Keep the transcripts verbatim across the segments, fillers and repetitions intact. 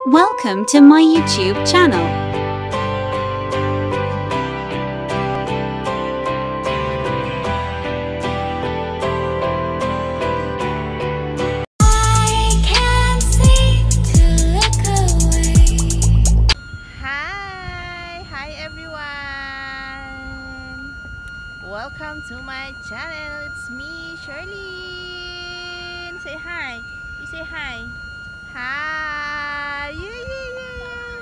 Welcome to my YouTube channel. I can't seem to look away. Hi! Hi everyone! Welcome to my channel. It's me, Charlene. Say hi. You say hi. Hi! Yeah, yeah, yeah.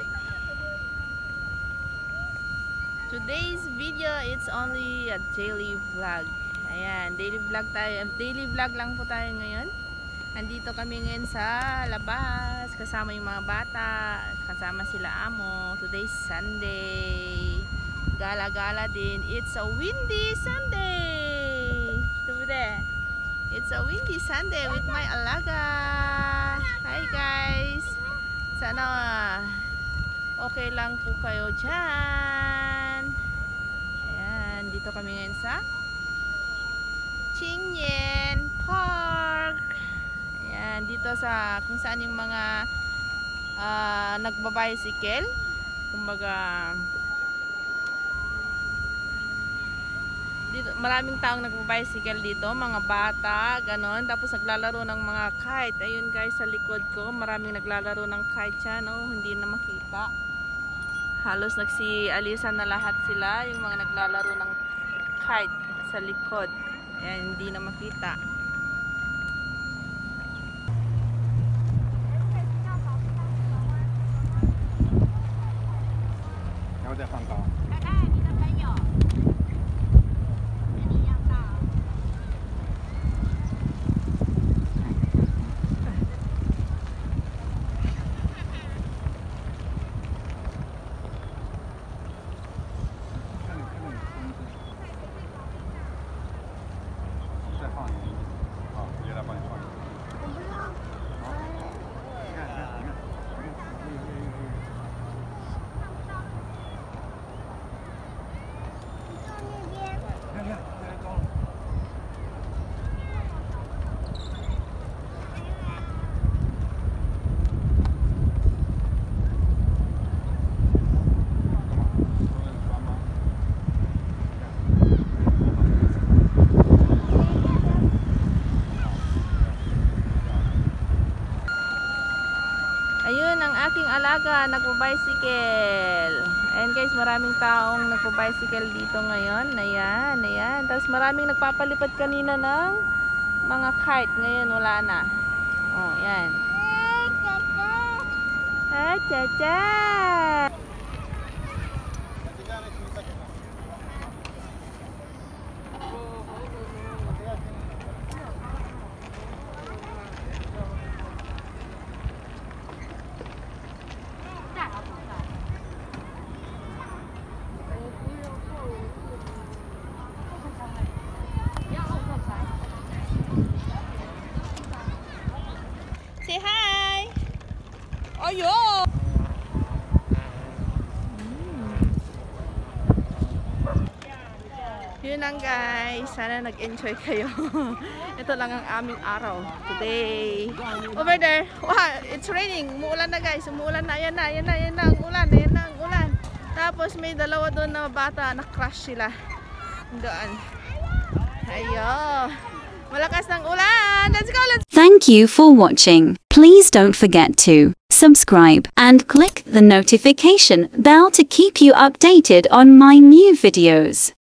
Today's video, it's only a daily vlog. Ayan, daily vlog tayo. Daily vlog lang po tayo ngayon. Andito kami ngayon sa labas. Kasama yung mga bata. Kasama sila amo. Today's Sunday. Gala-gala din. It's a windy Sunday. Tude. It's a windy Sunday with my alaga. Hi guys. Sana okay lang po kayo dyan. Ayan. Dito kami ngayon sa Qingyan Park. Ayan. Dito sa kung saan yung mga uh, nagbabicycle. Kumbaga dito, maraming taong nagbo-bicycle dito, mga bata, ganon. Tapos naglalaro ng mga kite. Ayun guys, sa likod ko, maraming naglalaro ng kite yan. Oh, hindi na makita. Halos nagsialisan na lahat sila, yung mga naglalaro ng kite sa likod. Ayan, hindi na makita. Ayun ang aking alaga, nagpo-bicycle. Ayan guys, maraming taong nagpo-bicycle dito ngayon. Ayan, ayan. Tapos maraming nagpapalipad kanina ng mga kite. Ngayon wala na. Oh, ayan. Ah, chacha! Say hi! Ayo! Mm. Yun lang guys. Sana nag-enjoy kayo. Ito lang ang aming araw today. Over there. Wow, it's raining. Umuulan na guys. Umuulan na. Ayan na. Ayan na. Ayan na. Ang ulan. Ayan na. Ang ulan. Tapos may dalawa doon na bata. Na-crash sila. Doon. Ayo. Malakas ng ulan. Let's go. Let's Thank you for watching. Please don't forget to subscribe and click the notification bell to keep you updated on my new videos.